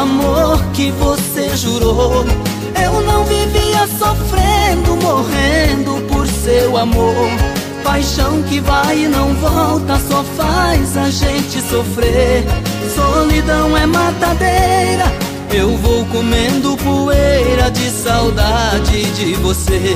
amor que você jurou. Eu não vivia sofrendo, morrendo por seu amor. Paixão que vai e não volta, só faz a gente sofrer. Solidão é matadeira, eu vou comendo poeira de saudade de você.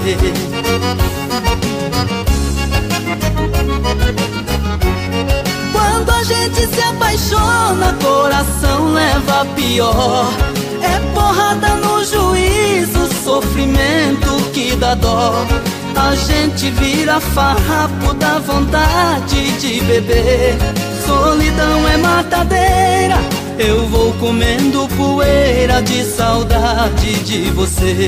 Quando a gente se apaixona, coração leva a pior. É porrada no juízo, sofrimento que dá dó. A gente vira farrapo, dá vontade de beber. Solidão é matadeira, eu vou comendo poeira de saudade de você.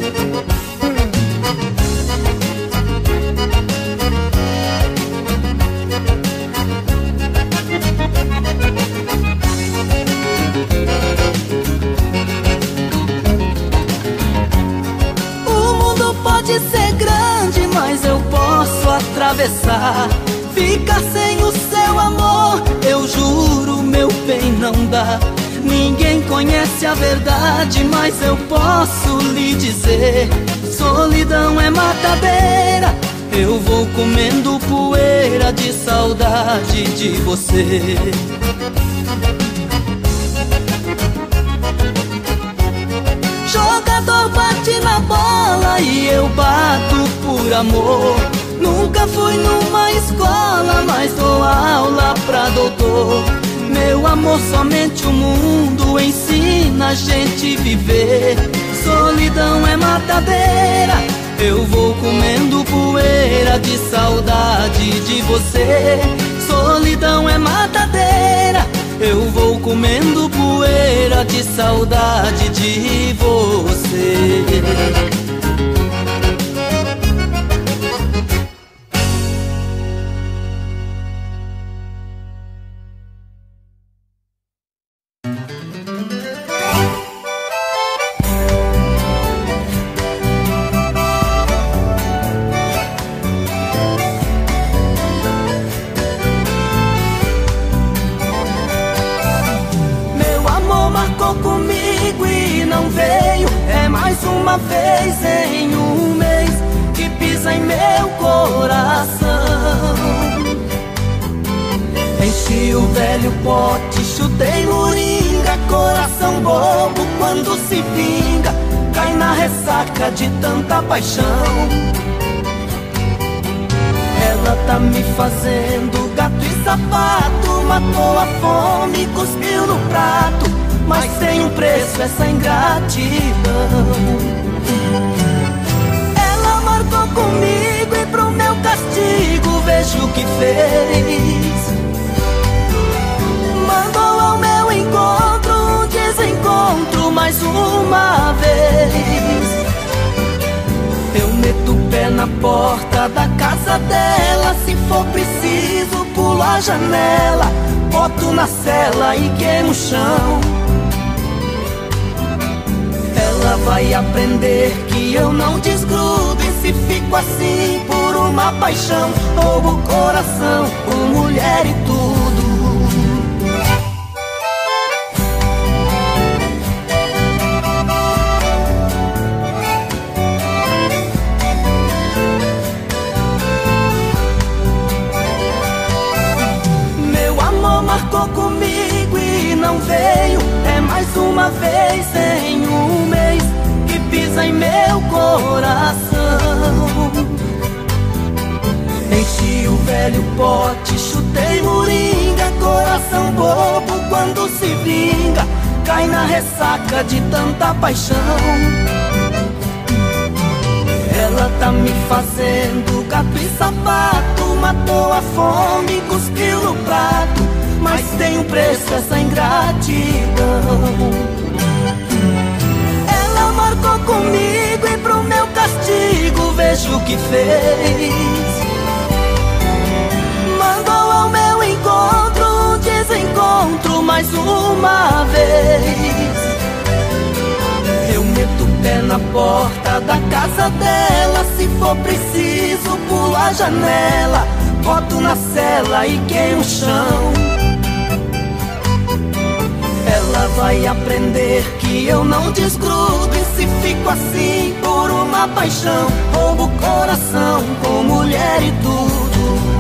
Pode ser grande, mas eu posso atravessar. Ficar sem o seu amor, eu juro, meu bem, não dá. Ninguém conhece a verdade, mas eu posso lhe dizer: solidão é matadeira, eu vou comendo poeira de saudade de você. Jogador bate na bola e eu bato por amor. Nunca fui numa escola, mas dou aula pra doutor. Meu amor, somente o mundo ensina a gente viver. Solidão é matadeira, eu vou comendo poeira de saudade de você. Solidão é matadeira, eu vou comendo poeira de saudade de você. Uma vez em um mês que pisa em meu coração. Enchi o velho pote, chutei moringa. Coração bobo quando se vinga, cai na ressaca de tanta paixão. Ela tá me fazendo gato e sapato, matou a fome, cuspiu no prato, mas tem um preço essa ingratidão. Ela marcou comigo e pro meu castigo vejo o que fez. Mandou ao meu encontro um desencontro mais uma vez. Eu meto o pé na porta da casa dela, se for preciso pulo a janela, boto na cela e queimo o chão. Ela vai aprender que eu não desgrudo, e se fico assim por uma paixão, roubo o coração com mulher e tudo. Meu amor marcou comigo e não veio, é mais uma vez em um mês que pisa em meu coração. Enchi o velho pote, chutei moringa. Coração bobo quando se vinga, cai na ressaca de tanta paixão. Ela tá me fazendo gato e sapato, matou a fome, cuspiu no prato, mas tem um preço essa ingratidão. Ela marcou comigo e pro meu castigo vejo o que fez. Mandou ao meu encontro um desencontro mais uma vez. Eu meto o pé na porta da casa dela, se for preciso pulo a janela, boto na cela e queimo o chão. ela vai aprender que eu não desgrudo. E se fico assim por uma paixão, roubo o coração com mulher e tudo.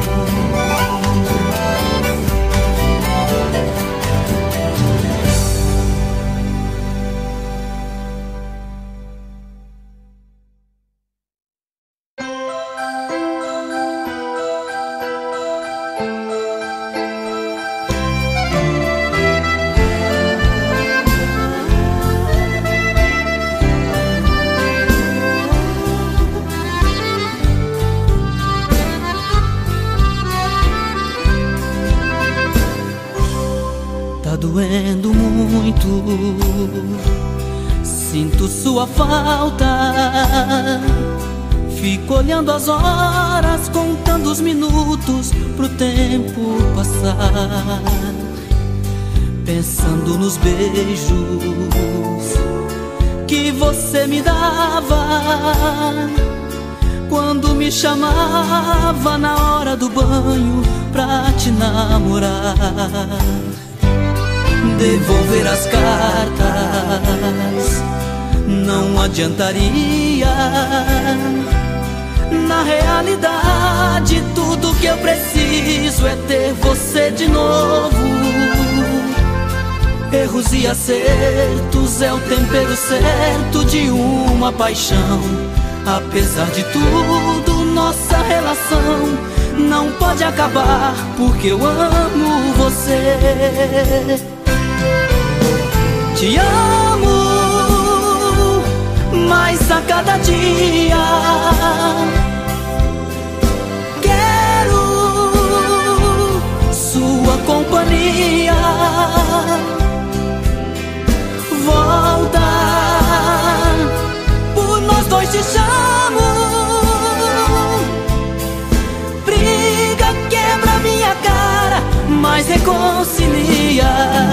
Doendo muito, sinto sua falta. Fico olhando as horas, contando os minutos pro tempo passar, pensando nos beijos que você me dava quando me chamava na hora do banho pra te namorar. Devolver as cartas não adiantaria. Na realidade, tudo que eu preciso é ter você de novo. Erros e acertos é o tempero certo de uma paixão. Apesar de tudo, nossa relação não pode acabar, porque eu amo você. Te amo mais a cada dia. Quero sua companhia. Volta, por nós dois te chamo. Briga, quebra minha cara, mas reconcilia.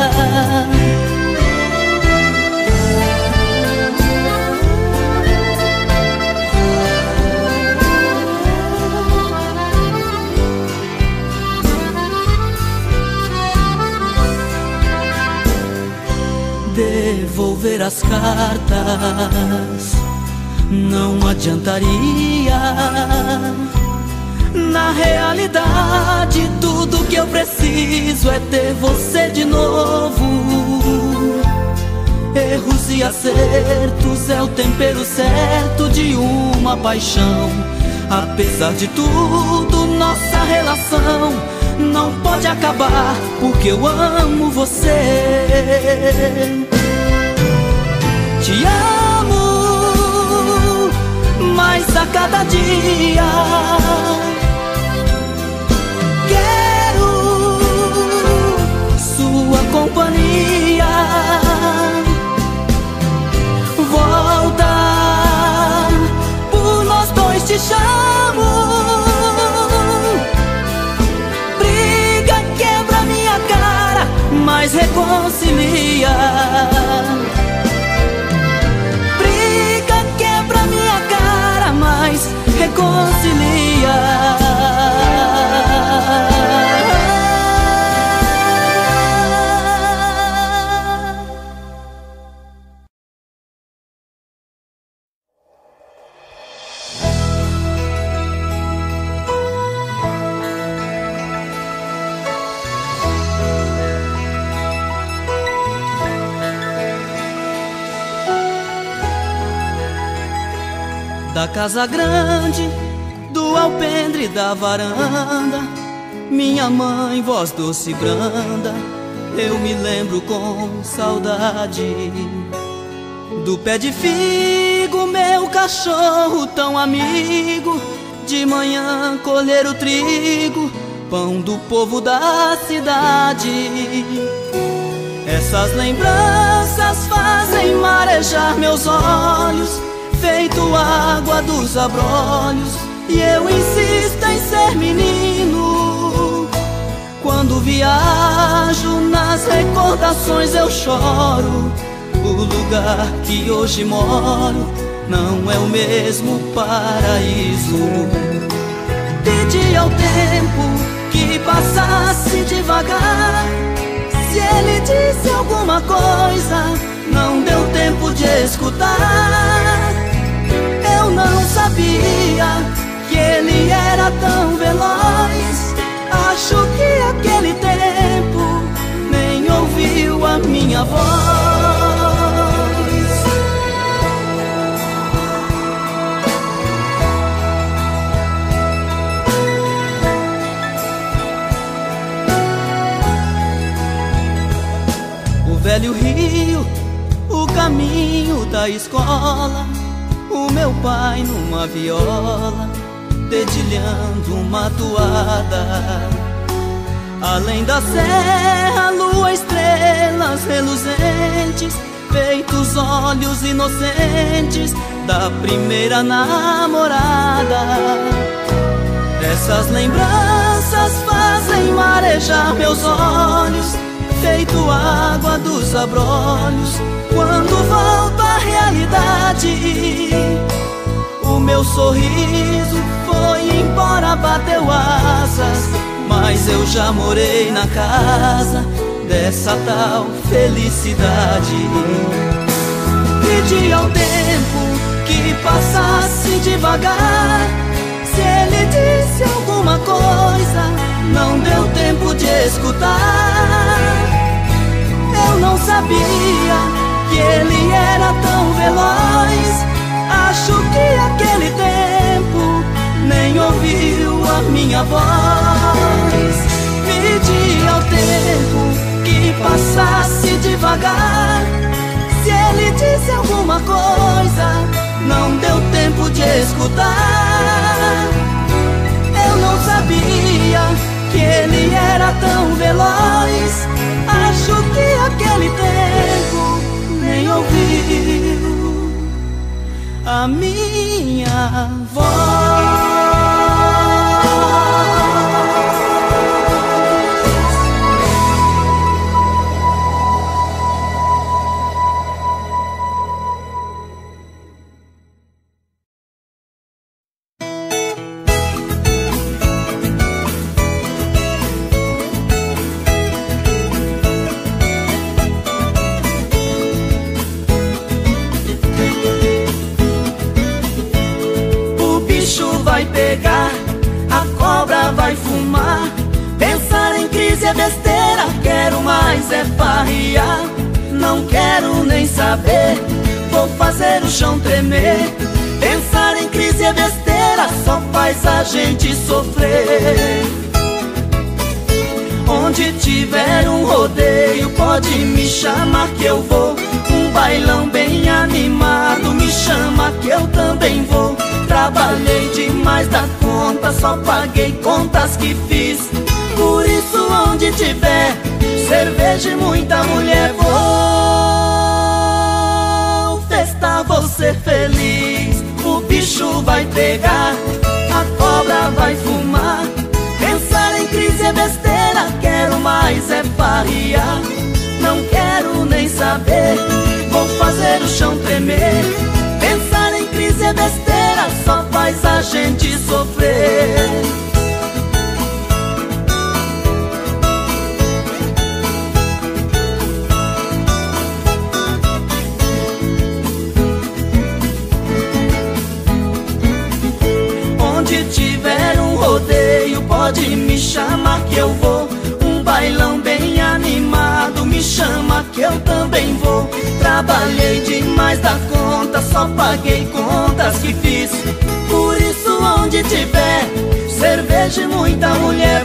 Devolver as cartas não adiantaria. Na realidade, tudo que eu preciso é ter você de novo. Erros e acertos é o tempero certo de uma paixão. Apesar de tudo, nossa relação não pode acabar, porque eu amo você. Te amo mais a cada dia. Quero sua companhia. Volta, por nós dois te chamo. Briga, quebra minha cara, mas reconcilia. Briga, quebra minha cara, mas reconcilia. Da casa grande, do alpendre da varanda, minha mãe, voz doce e branda, eu me lembro com saudade. Do pé de figo, meu cachorro tão amigo, de manhã colher o trigo, pão do povo da cidade. Essas lembranças fazem marejar meus olhos, feito água dos abrolhos, e eu insisto em ser menino. Quando viajo nas recordações eu choro. O lugar que hoje moro não é o mesmo paraíso. Pedi ao tempo que passasse devagar. Se Se ele disse alguma coisa, não deu tempo de escutar. Eu não sabia que ele era tão veloz. Acho que aquele tempo nem ouviu a minha voz. O velho rio, o caminho da escola, o meu pai numa viola, dedilhando uma toada. Além da serra, lua, estrelas reluzentes, feitos olhos inocentes da primeira namorada. Essas lembranças fazem marejar meus olhos, feito água dos abrolhos, quando volto à realidade. O meu sorriso foi embora, bateu asas, mas eu já morei na casa dessa tal felicidade. Pedi ao tempo que passasse devagar. Se ele disse alguma coisa, não deu tempo de escutar. Eu não sabia que ele era tão veloz. Acho que aquele tempo nem ouviu a minha voz. Pedi ao tempo que passasse devagar. Se ele disse alguma coisa, não deu tempo de escutar. Eu não sabia que ele era tão veloz. Acho que aquele tempo nem ouviu a minha voz. A cobra vai fumar. Pensar em crise é besteira, quero mais é farriar. Não quero nem saber, vou fazer o chão tremer. Pensar em crise é besteira, só faz a gente sofrer. Onde tiver um rodeio, pode me chamar que eu vou. Um bailão bem animado, me chama que eu também vou. Trabalhei demais da conta, só paguei contas que fiz. Por isso onde tiver cerveja e muita mulher, vou festar, vou ser feliz. O bicho vai pegar, a cobra vai fumar. Pensar em crise é besteira, quero mais é farriar. Não quero nem saber, vou fazer o chão tremer. Pensar em crise é besteira, só faz a gente sofrer. Onde tiver um rodeio, pode me chamar que eu vou. Um bailão bem animado, me chama que eu também vou. Trabalhei demais da conta, só paguei contas que fiz. Por isso onde tiver cerveja e muita mulher,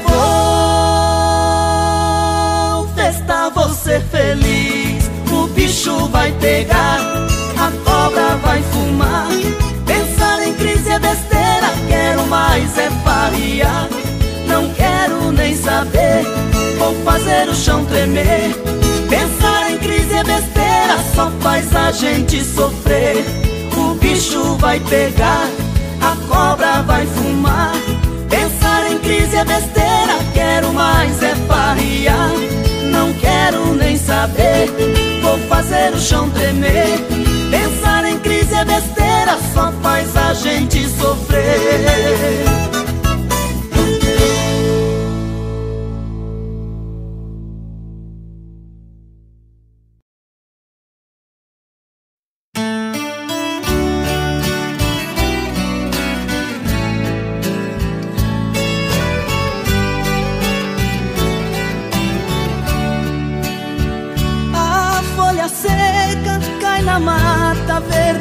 vou festar, vou ser feliz. O bicho vai pegar, a cobra vai fumar. Pensar em crise é besteira, quero mais é farriar. Não quero nem saber, vou fazer o chão tremer. Pensar em crise é besteira, só faz a gente sofrer. O bicho vai pegar, a cobra vai fumar. Pensar em crise é besteira, quero mais é farriar. Não quero nem saber, vou fazer o chão tremer. Pensar em crise é besteira, só faz a gente sofrer.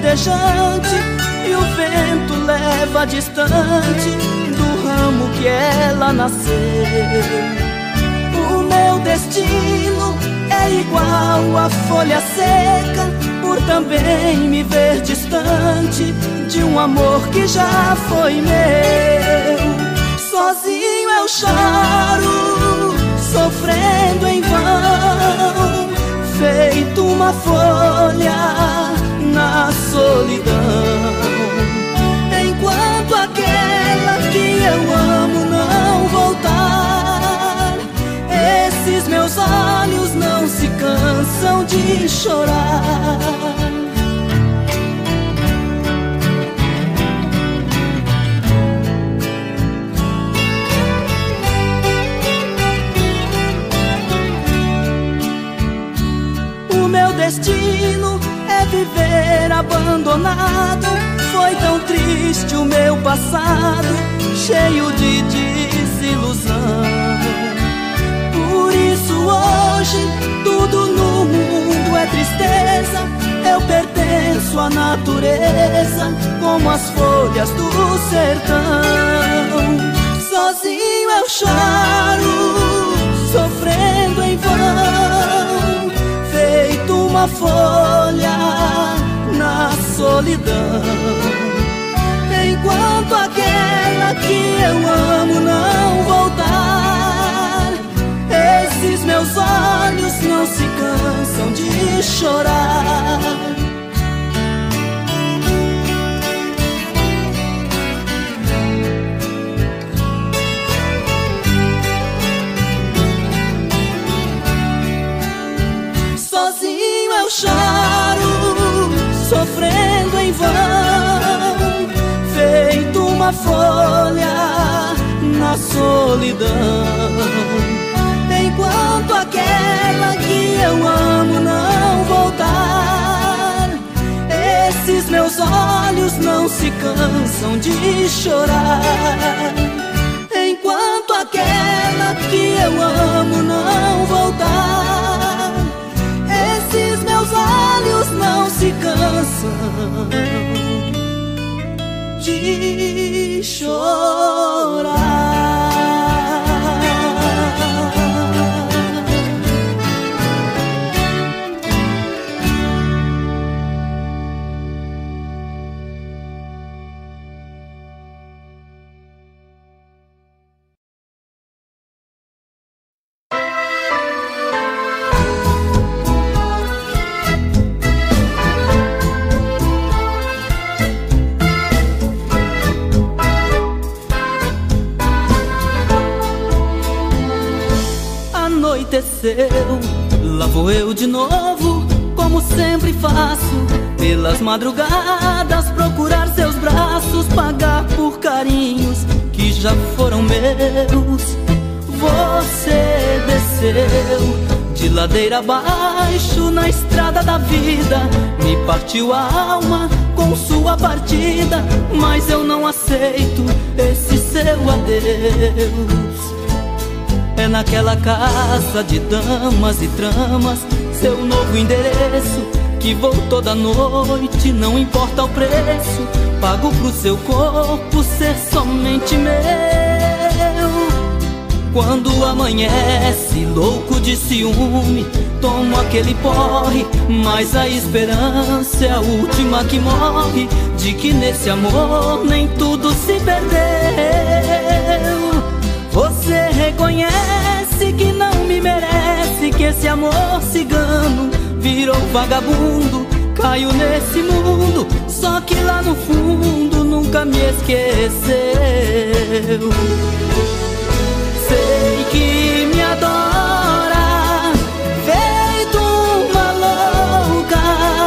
verdejante e o vento leva distante do ramo que ela nasceu. O meu destino é igual à folha seca, por também me ver distante de um amor que já foi meu. Sozinho eu choro, sofrendo em vão, feito uma folha na solidão. Enquanto aquela que eu amo não voltar, esses meus olhos não se cansam de chorar. O meu destino é viver abandonado. Foi tão triste o meu passado, cheio de desilusão. Por isso hoje tudo no mundo é tristeza. Eu pertenço à natureza, como as folhas do sertão. Sozinho eu choro, sofrendo em vão, feito uma folha na solidão. Enquanto aquela que eu amo não voltar, esses meus olhos não se cansam de chorar. Sozinho eu choro, sofrendo em vão, feito uma folha na solidão. Enquanto aquela que eu amo não voltar, esses meus olhos não se cansam de chorar. Enquanto aquela que eu amo não voltar, esses meus olhos não se cansam de chorar. Anoiteceu, lá vou eu de novo, como sempre faço, pelas madrugadas procurar seus braços, pagar por carinhos que já foram meus. Você desceu de ladeira abaixo na estrada da vida, me partiu a alma com sua partida, mas eu não aceito esse seu adeus. É naquela casa de damas e tramas, seu novo endereço, que vou toda noite, não importa o preço, pago pro seu corpo ser somente meu. Quando amanhece, louco de ciúme, tomo aquele porre, mas a esperança é a última que morre, de que nesse amor nem tudo se perdeu. Você reconhece que não me merece, que esse amor cigano virou vagabundo. Caio nesse mundo, só que lá no fundo nunca me esqueceu. Sei que me adora, feito uma louca,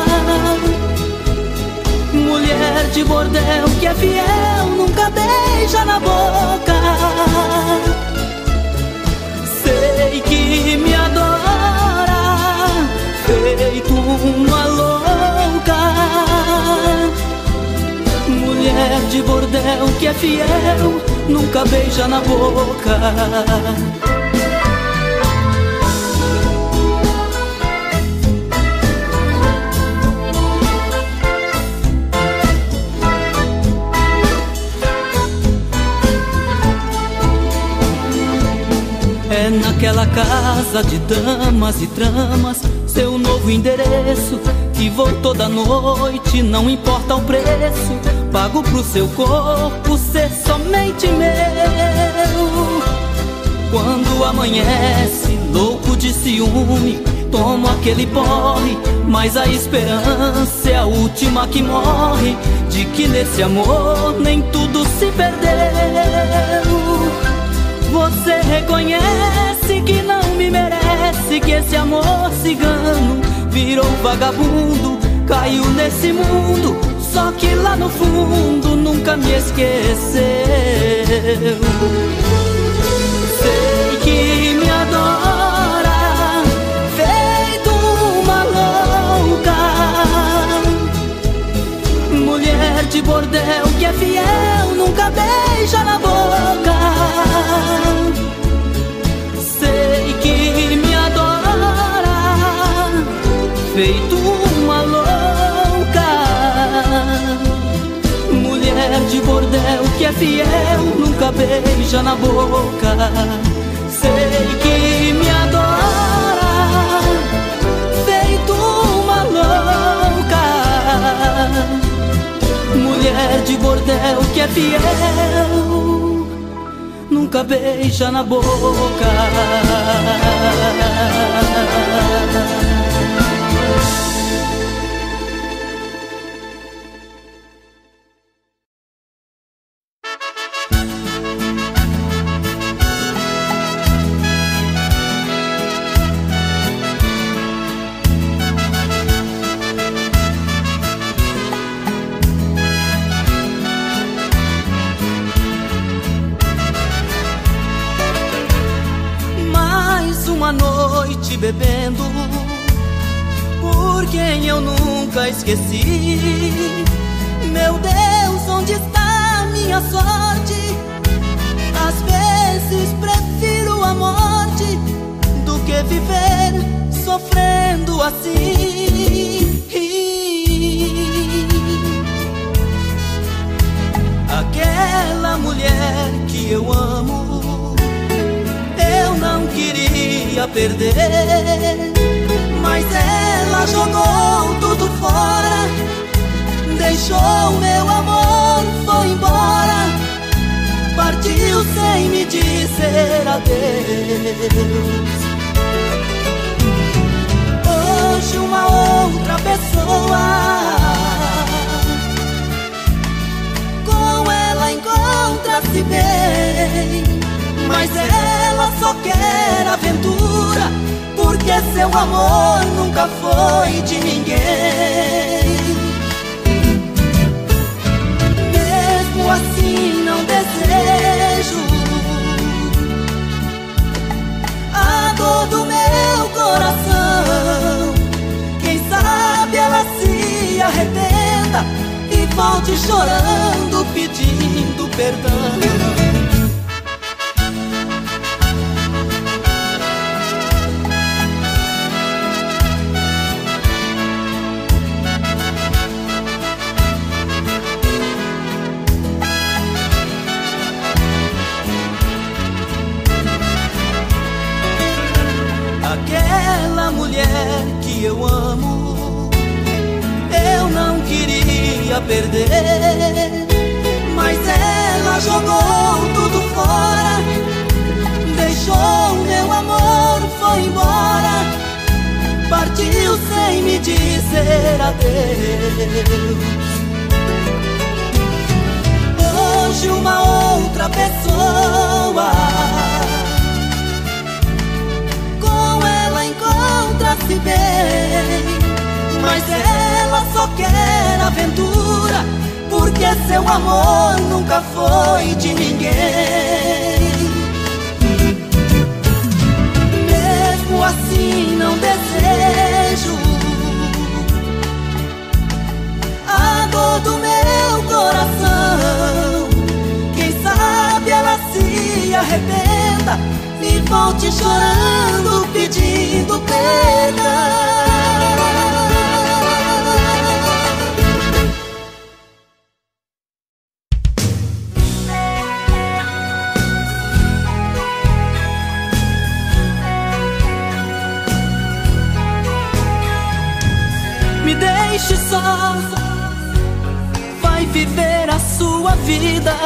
mulher de bordel que é fiel, nunca beija na boca. Sei que me adora, feito uma louca, mulher de bordel que é fiel, nunca beija na boca. É naquela casa de damas e tramas, seu novo endereço, que vou toda noite, não importa o preço. Pago pro seu corpo ser somente meu. Quando amanhece, louco de ciúme, tomo aquele porre, mas a esperança é a última que morre, de que nesse amor nem tudo se perdeu. Você reconhece que não me merece, que esse amor cigano virou vagabundo, caiu nesse mundo, só que lá no fundo nunca me esqueceu. Sei que me adora, feito uma louca, mulher de bordel que é fiel, nunca beija na boca. Sei que me adora, feito uma louca, mulher de bordel que é fiel, nunca beija na boca. Sei que me adora, feito uma louca, mulher de bordel que é fiel, nunca beija na boca. Uma noite bebendo por quem eu nunca esqueci. Meu Deus, onde está minha sorte? Às vezes prefiro a morte do que viver sofrendo assim. Aquela mulher que eu amo, eu não queria perder, mas ela jogou tudo fora, deixou meu amor, foi embora, partiu sem me dizer adeus. Hoje uma outra pessoa, com ela encontra-se bem, mas ela só quer aventura, porque seu amor nunca foi de ninguém. Mesmo assim não desejo a dor do meu coração. Quem sabe ela se arrependa e volte chorando, pedindo perdão. Aquela mulher que eu amo, eu não queria perder, mas ela jogou tudo fora, deixou meu amor, foi embora, partiu sem me dizer adeus. Hoje uma outra pessoa, encontra-se bem, mas ela só quer aventura, porque seu amor nunca foi de ninguém. Mesmo assim não desejo a dor do meu coração. Quem sabe ela se arrependa e volte chorando, pedindo perdão. viver a sua vida.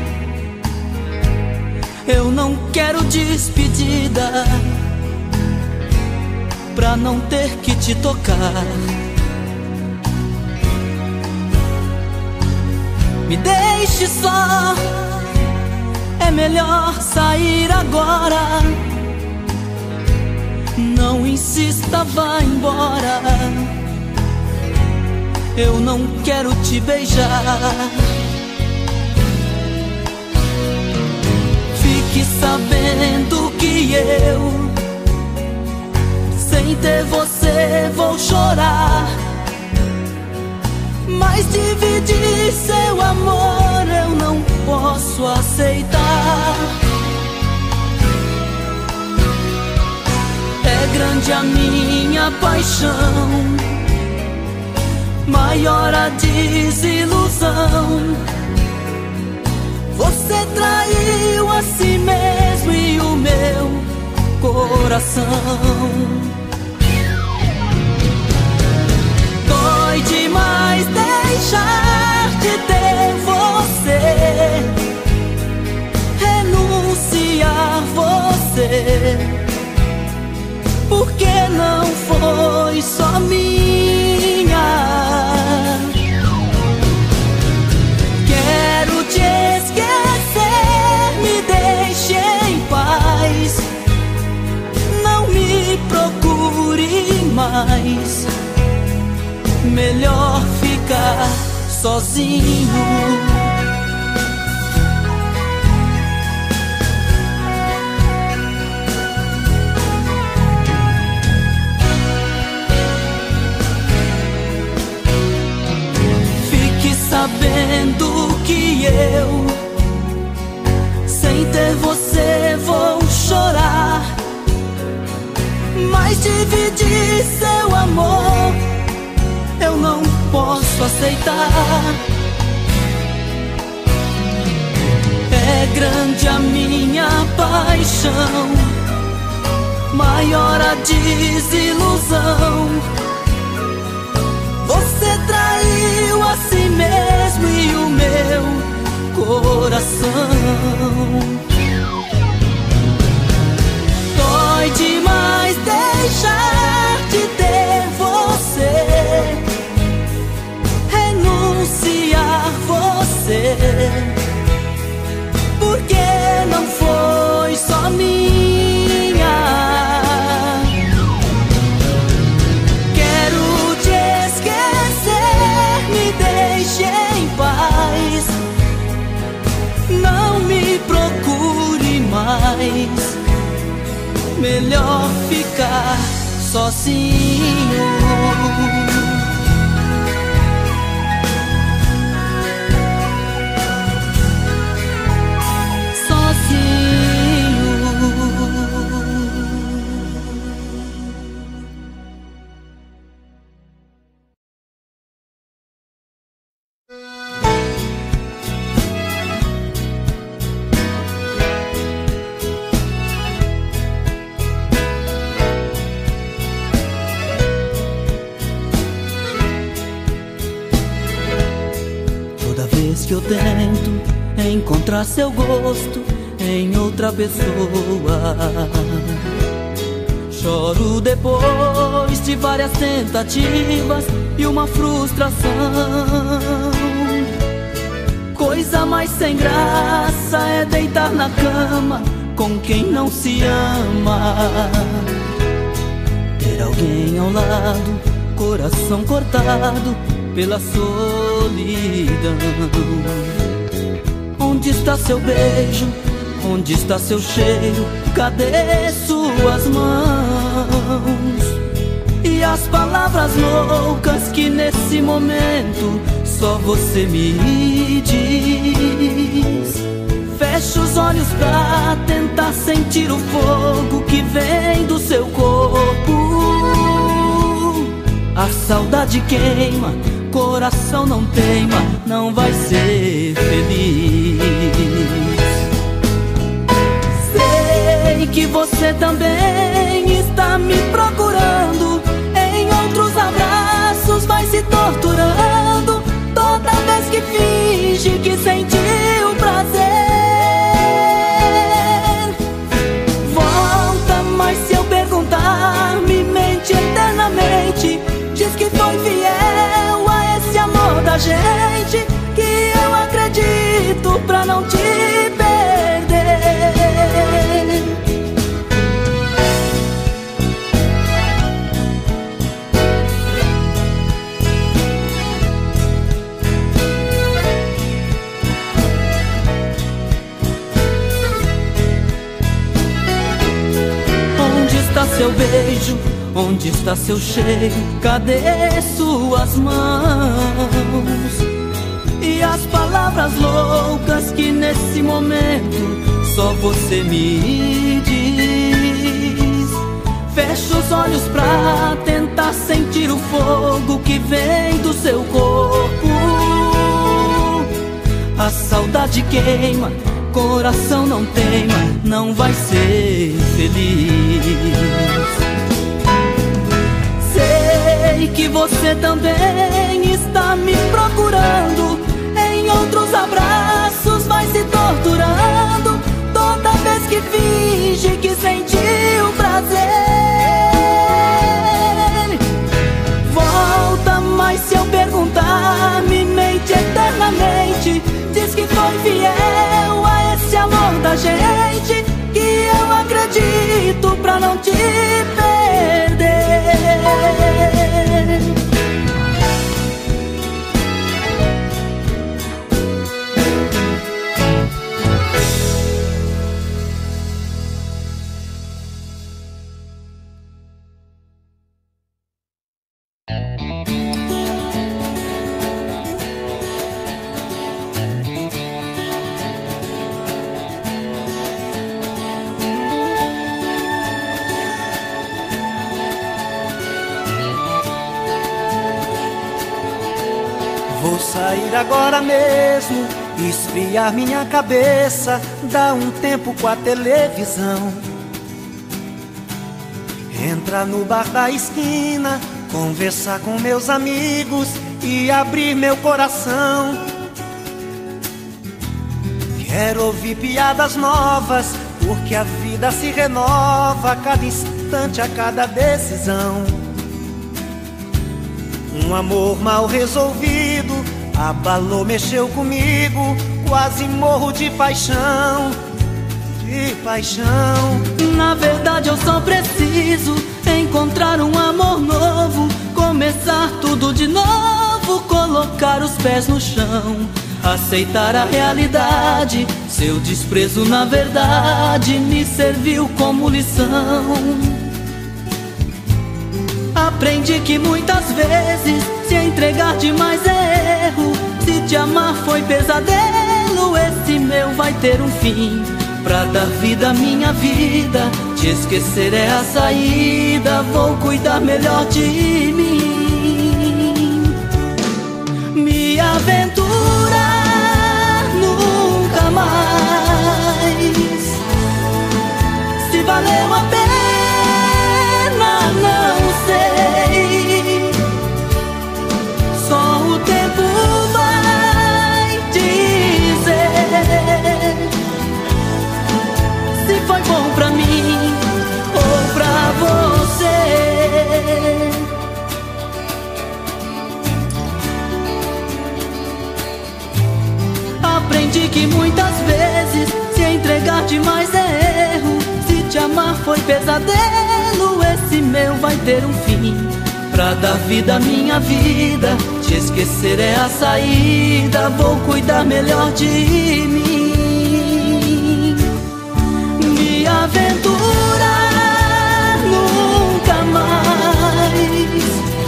Eu não quero despedida, pra não ter que te tocar. Me deixe só, é melhor sair agora. Não insista, vá embora. Eu não quero te beijar. Fique sabendo que eu, sem ter você, vou chorar. Mas dividir seu amor eu não posso aceitar. É grande a minha paixão, maior a desilusão. Você traiu a si mesmo e o meu coração. Dói demais deixar de ter você, renunciar você, porque não foi só minha. Quero te esquecer, me deixe em paz. Não me procure mais, melhor ficar sozinho. Sabendo que eu, sem ter você, vou chorar. Mas dividir seu amor eu não posso aceitar. É grande a minha paixão, maior a desilusão. Você traiu a si mesmo e o meu coração. Dói demais deixar de ter você, renunciar você, porque não foi só minha. Deixe em paz, não me procure mais, melhor ficar sozinho. Que eu tento encontrar seu gosto em outra pessoa, choro depois de várias tentativas e uma frustração. Coisa mais sem graça é deitar na cama com quem não se ama, ter alguém ao lado, coração cortado pela solidão. Onde está seu beijo? Onde está seu cheiro? Cadê suas mãos? E as palavras loucas que nesse momento só você me diz. Fecho os olhos pra tentar sentir o fogo que vem do seu corpo. A saudade queima, coração não teima, não vai ser feliz. Sei que você também está me procurando, em outros abraços vai se torturando. Toda vez que pra não te perder. Onde está seu beijo? Onde está seu cheiro? Cadê suas mãos? E as palavras loucas que nesse momento só você me diz. Fecho os olhos pra tentar sentir o fogo que vem do seu corpo. A saudade queima, coração não teima, não vai ser feliz. Sei que você também está me procurando, em outros abraços vai se torturando, toda vez que finge que sentiu prazer. Volta, mas se eu perguntar, me mente eternamente. Diz que foi fiel a esse amor da gente, que eu acredito pra não te perder. Vou sair agora mesmo, esfriar minha cabeça, dar um tempo com a televisão. Entrar no bar da esquina, conversar com meus amigos e abrir meu coração. Quero ouvir piadas novas, porque a vida se renova a cada instante, a cada decisão. Um amor mal resolvido abalou, mexeu comigo, quase morro de paixão, de paixão. Na verdade eu só preciso encontrar um amor novo, começar tudo de novo, colocar os pés no chão, aceitar a realidade. Seu desprezo na verdade me serviu como lição. Aprendi que muitas vezes se entregar demais é erro. Se te amar foi pesadelo, esse meu vai ter um fim. Pra dar vida à minha vida, te esquecer é a saída. Vou cuidar melhor de mim. Me aventurar nunca mais. Se valeu a pena, não sei. Só o tempo vai dizer se foi bom pra mim ou pra você. Aprendi que muitas vezes se entregar demais é erro. Se te amar foi pesadelo, esse meu vai ter um fim. Pra dar vida à minha vida, te esquecer é a saída. Vou cuidar melhor de mim. Me aventurar nunca mais.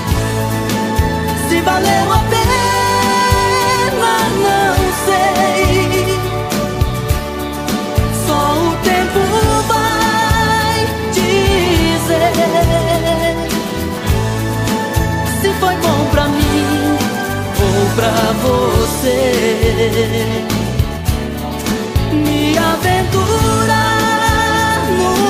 Se valeu a pena, não sei. Só o tempo vai dizer se foi bom pra mim ou pra você. Me aventurar nunca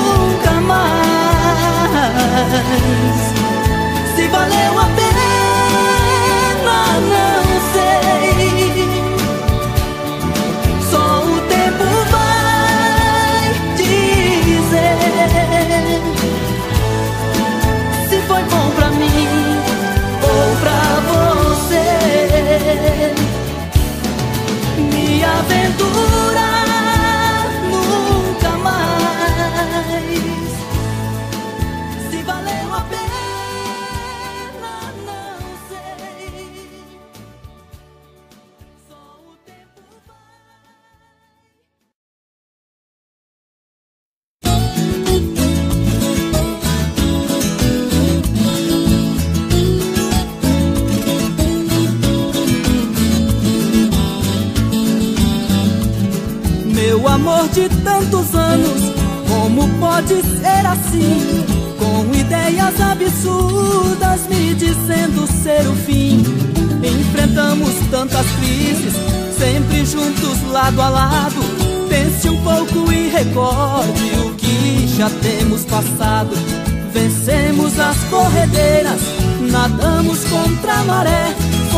amor de tantos anos, como pode ser assim? Com ideias absurdas me dizendo ser o fim. Enfrentamos tantas crises, sempre juntos lado a lado. Pense um pouco e recorde o que já temos passado. Vencemos as corredeiras, nadamos contra a maré.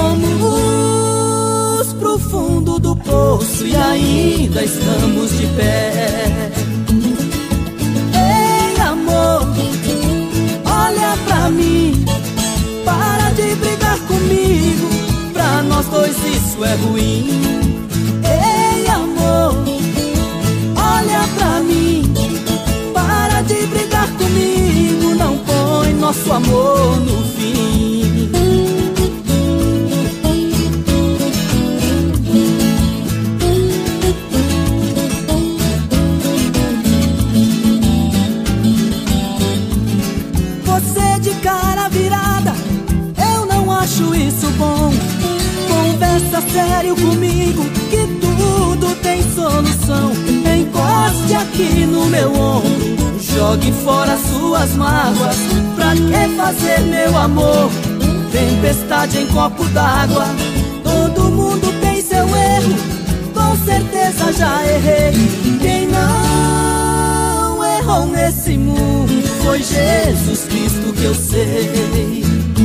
Fomos pro fundo do poço e ainda estamos de pé. Ei, amor, olha pra mim, para de brigar comigo, pra nós dois isso é ruim. Ei, amor, olha pra mim, para de brigar comigo, não põe nosso amor no fim. Você de cara virada, eu não acho isso bom. Conversa sério comigo, que tudo tem solução. Encoste aqui no meu ombro, jogue fora suas mágoas. Pra que fazer, meu amor, tempestade em copo d'água? Todo mundo tem seu erro, com certeza já errei. Quem não errou nesse mundo foi Jesus Cristo, que eu sei.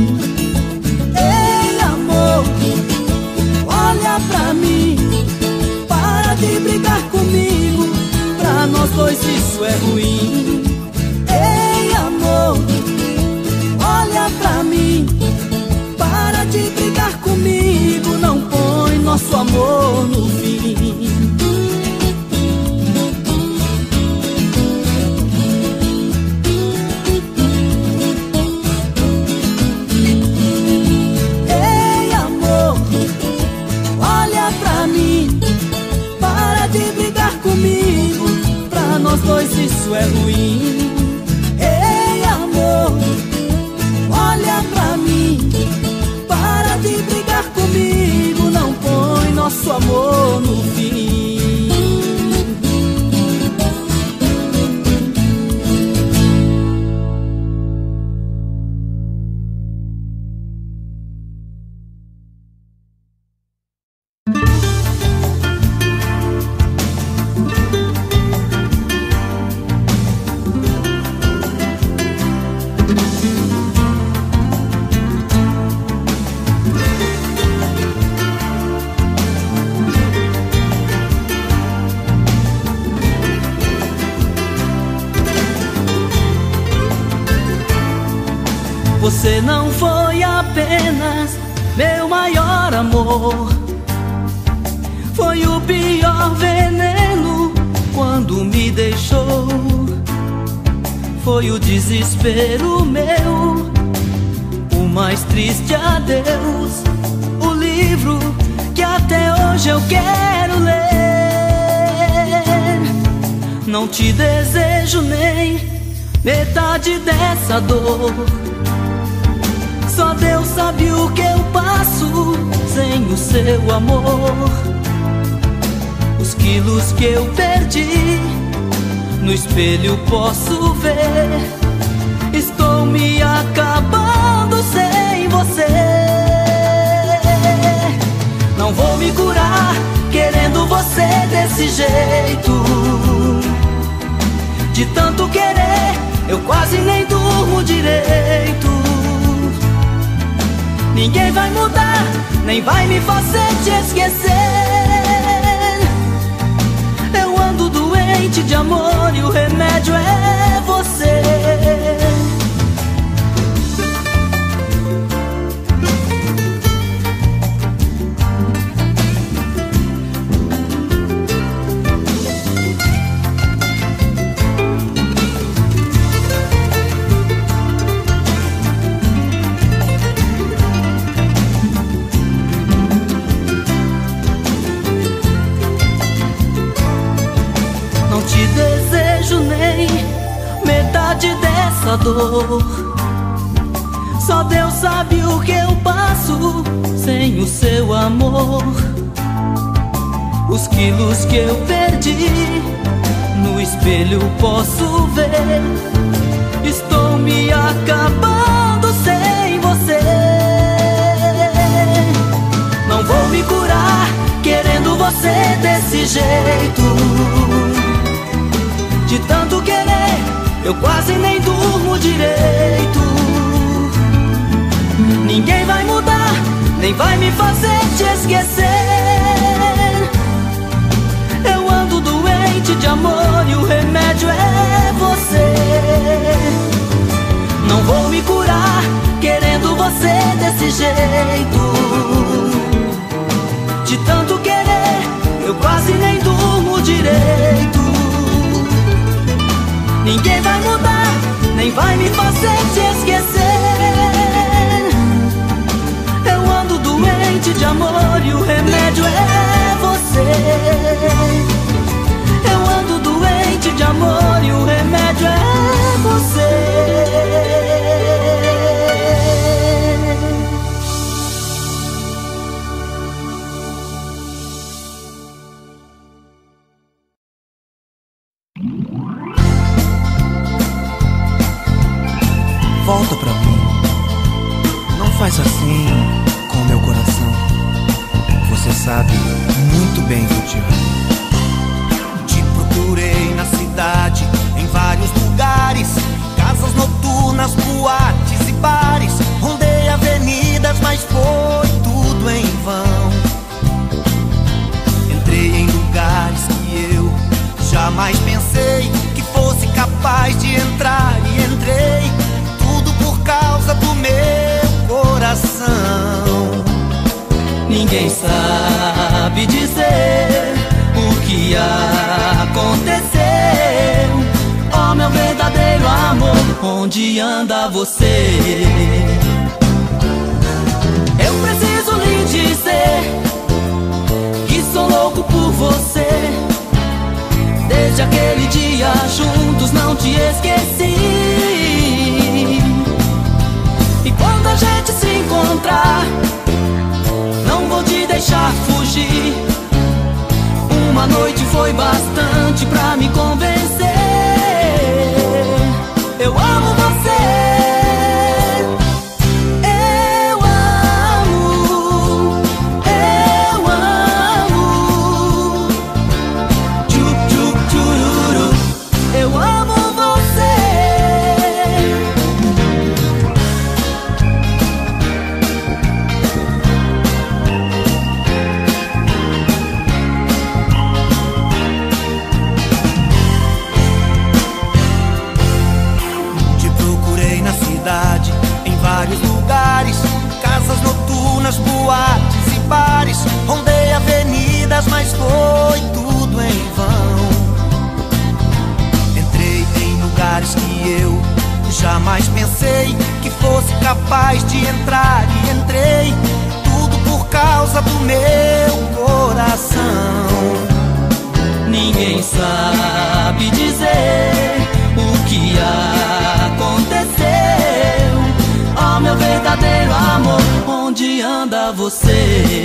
Ei, amor, olha pra mim, para de brigar comigo, pra nós dois isso é ruim. Ei, amor, olha pra mim, para de brigar comigo, não põe nosso amor no fim. Ei, amor, olha pra mim, para de brigar comigo, pra nós dois isso é ruim. Ei, amor, olha pra mim, para de brigar comigo, não põe nosso amor no fim. Você não foi apenas meu maior amor, foi o pior veneno quando me deixou. Foi o desespero meu, o mais triste adeus, o livro que até hoje eu quero ler. Não te desejo nem metade dessa dor, só Deus sabe o que eu passo sem o seu amor. Os quilos que eu perdi, no espelho posso ver. Estou me acabando sem você. Não vou me curar querendo você desse jeito. De tanto querer, eu quase nem durmo direito. Ninguém vai mudar, nem vai me fazer te esquecer. Eu ando doente de amor e o remédio é você. Dor. Só Deus sabe o que eu passo sem o seu amor. Os quilos que eu perdi, perdi. No espelho posso ver, estou me acabando sem você. Não vou me curar querendo você desse jeito. De tanto querer, eu quase nem durmo direito. Ninguém vai mudar, nem vai me fazer te esquecer. Eu ando doente de amor e o remédio é você. Não vou me curar querendo você desse jeito. De tanto querer, eu quase nem durmo direito. Ninguém vai mudar, nem vai me fazer te esquecer. Eu ando doente de amor e o remédio é você. Eu ando doente de amor e o remédio é você. Volta pra mim, não faz assim com meu coração. Você sabe muito bem que eu te amo. Te procurei na cidade, em vários lugares, casas noturnas, boates e bares. Rondei avenidas, mas foi tudo em vão. Entrei em lugares que eu jamais pensei que fosse capaz de entrar, e entrei por causa do meu coração. Ninguém sabe dizer o que aconteceu. Oh, meu verdadeiro amor, onde anda você? Eu preciso lhe dizer que sou louco por você. Desde aquele dia juntos não te esqueci. E quando a gente se encontrar, não vou te deixar fugir. Uma noite foi bastante pra me convencer. Eu amo você. Eu amo. Eu amo. Tchup, tchup, tchururu. Eu amo você. Em vários lugares, casas noturnas, boates e bares. Rondei avenidas, mas foi tudo em vão. Entrei em lugares que eu jamais pensei que fosse capaz de entrar, e entrei tudo por causa do meu coração. Ninguém sabe dizer o que aconteceu. Oh, meu verdadeiro amor, onde anda você?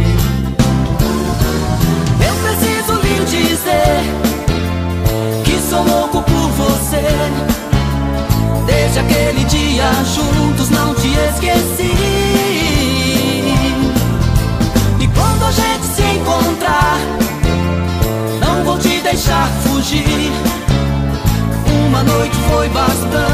Eu preciso lhe dizer que sou louco por você. Desde aquele dia juntos não te esqueci. E quando a gente se encontrar, não vou te deixar fugir. Uma noite foi bastante